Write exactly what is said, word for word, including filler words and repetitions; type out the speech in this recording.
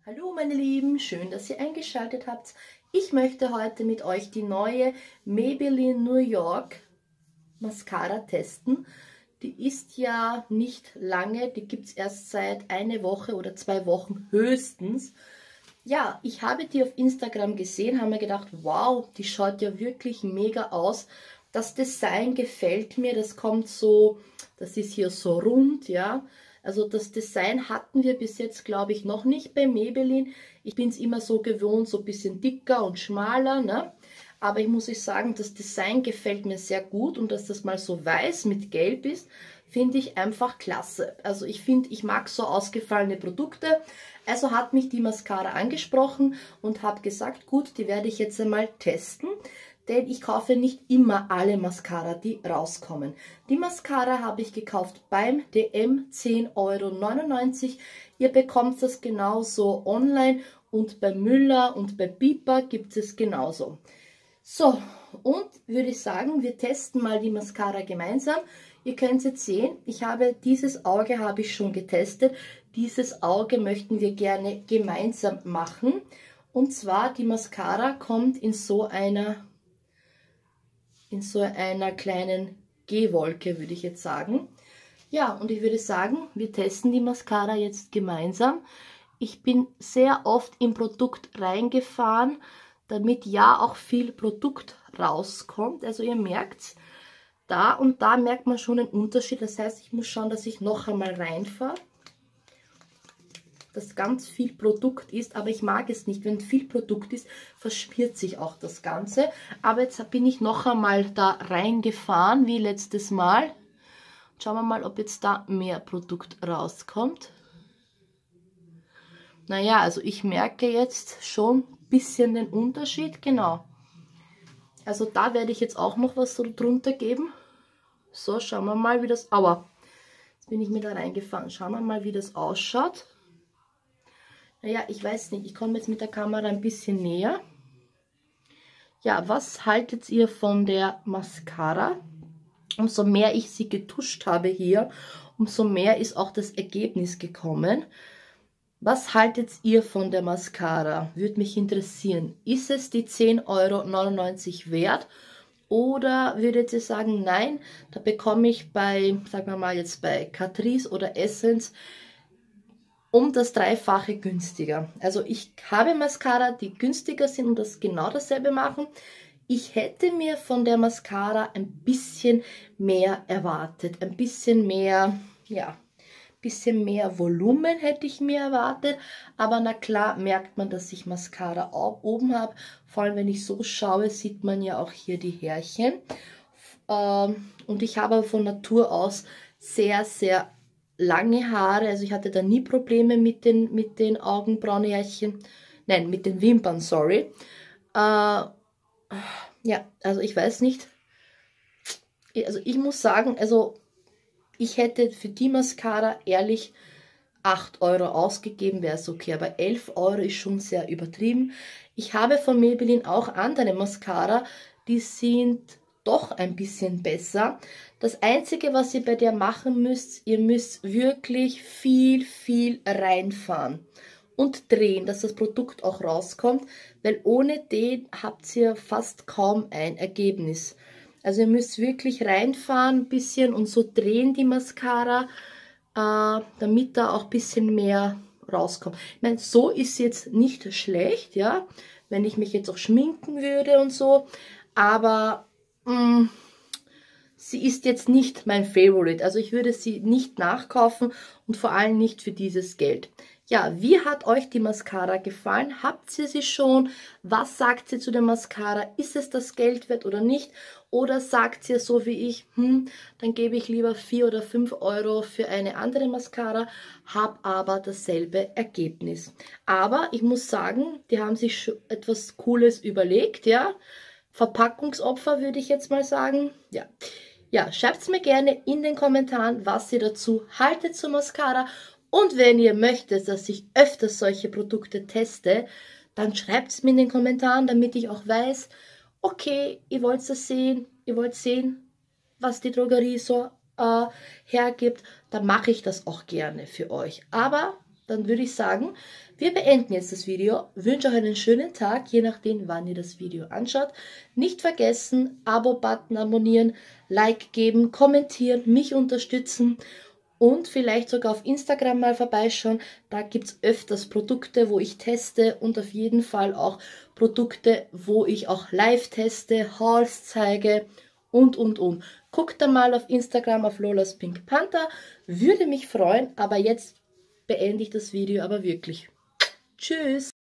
Hallo meine Lieben, schön, dass ihr eingeschaltet habt. Ich möchte heute mit euch die neue Maybelline New York Mascara testen. Die ist ja nicht lange, die gibt es erst seit einer Woche oder zwei Wochen höchstens. Ja, ich habe die auf Instagram gesehen, habe mir gedacht, wow, die schaut ja wirklich mega aus. Das Design gefällt mir, das kommt so, das ist hier so rund, ja. Also das Design hatten wir bis jetzt, glaube ich, noch nicht bei Maybelline. Ich bin es immer so gewohnt, so ein bisschen dicker und schmaler, ne? Aber ich muss euch sagen, das Design gefällt mir sehr gut und dass das mal so weiß mit gelb ist, finde ich einfach klasse. Also ich finde, ich mag so ausgefallene Produkte. Also hat mich die Mascara angesprochen und habe gesagt, gut, die werde ich jetzt einmal testen. Denn ich kaufe nicht immer alle Mascara, die rauskommen. Die Mascara habe ich gekauft beim D M, zehn Euro neunundneunzig. Ihr bekommt das genauso online und bei Müller und bei Bipa gibt es genauso. So, und würde ich sagen, wir testen mal die Mascara gemeinsam. Ihr könnt jetzt sehen, ich habe dieses Auge habe ich schon getestet. Dieses Auge möchten wir gerne gemeinsam machen. Und zwar, die Mascara kommt in so einer in so einer kleinen Gehwolke, würde ich jetzt sagen. Ja, und ich würde sagen, wir testen die Mascara jetzt gemeinsam. Ich bin sehr oft im Produkt reingefahren, damit ja auch viel Produkt rauskommt. Also ihr merkt, da und da merkt man schon einen Unterschied. Das heißt, ich muss schauen, dass ich noch einmal reinfahre, dass ganz viel Produkt ist, aber ich mag es nicht. Wenn viel Produkt ist, verschmiert sich auch das Ganze. Aber jetzt bin ich noch einmal da reingefahren, wie letztes Mal. Schauen wir mal, ob jetzt da mehr Produkt rauskommt. Naja, also ich merke jetzt schon ein bisschen den Unterschied, genau. Also da werde ich jetzt auch noch was so drunter geben. So, schauen wir mal, wie das... Aua, jetzt bin ich mir da reingefahren. Schauen wir mal, wie das ausschaut. Naja, ich weiß nicht, ich komme jetzt mit der Kamera ein bisschen näher. Ja, was haltet ihr von der Mascara? Umso mehr ich sie getuscht habe hier, umso mehr ist auch das Ergebnis gekommen. Was haltet ihr von der Mascara? Würde mich interessieren. Ist es die zehn Euro neunundneunzig wert? Oder würdet ihr sagen, nein, da bekomme ich bei, sagen wir mal jetzt bei Catrice oder Essence, um das Dreifache günstiger. Also ich habe Mascara, die günstiger sind und das genau dasselbe machen. Ich hätte mir von der Mascara ein bisschen mehr erwartet. Ein bisschen mehr, ja, ein bisschen mehr Volumen hätte ich mir erwartet. Aber na klar merkt man, dass ich Mascara auch oben habe. Vor allem, wenn ich so schaue, sieht man ja auch hier die Härchen. Ähm, und ich habe von Natur aus sehr, sehr lange Haare, also ich hatte da nie Probleme mit den, mit den Augenbrauenhärchen, nein, mit den Wimpern, sorry. Äh, ja, also ich weiß nicht, also ich muss sagen, also ich hätte für die Mascara ehrlich acht Euro ausgegeben, wäre es okay, aber elf Euro ist schon sehr übertrieben. Ich habe von Maybelline auch andere Mascara, die sind doch ein bisschen besser. Das Einzige, was ihr bei der machen müsst, ihr müsst wirklich viel, viel reinfahren und drehen, dass das Produkt auch rauskommt, weil ohne den habt ihr fast kaum ein Ergebnis. Also ihr müsst wirklich reinfahren ein bisschen und so drehen die Mascara, äh, damit da auch ein bisschen mehr rauskommt. Ich meine, so ist jetzt nicht schlecht, ja, wenn ich mich jetzt auch schminken würde und so, aber mh, sie ist jetzt nicht mein Favorite, also ich würde sie nicht nachkaufen und vor allem nicht für dieses Geld. Ja, wie hat euch die Mascara gefallen? Habt ihr sie schon? Was sagt sie zu der Mascara? Ist es das Geld wert oder nicht? Oder sagt ihr so wie ich, hm, dann gebe ich lieber vier oder fünf Euro für eine andere Mascara, habe aber dasselbe Ergebnis. Aber ich muss sagen, die haben sich schon etwas Cooles überlegt, ja. Verpackungsopfer würde ich jetzt mal sagen, ja. Ja, schreibt es mir gerne in den Kommentaren, was ihr dazu haltet zur Mascara. Und wenn ihr möchtet, dass ich öfters solche Produkte teste, dann schreibt es mir in den Kommentaren, damit ich auch weiß, okay, ihr wollt das sehen, ihr wollt sehen, was die Drogerie so äh, hergibt, dann mache ich das auch gerne für euch. Aber dann würde ich sagen, wir beenden jetzt das Video. Wünsche euch einen schönen Tag, je nachdem, wann ihr das Video anschaut. Nicht vergessen, Abo-Button abonnieren, Like geben, kommentieren, mich unterstützen und vielleicht sogar auf Instagram mal vorbeischauen. Da gibt es öfters Produkte, wo ich teste und auf jeden Fall auch Produkte, wo ich auch live teste, Hauls zeige und, und, und. Guckt da mal auf Instagram auf Lolas Pink Panther. Würde mich freuen, aber jetzt beende ich das Video aber wirklich. Tschüss!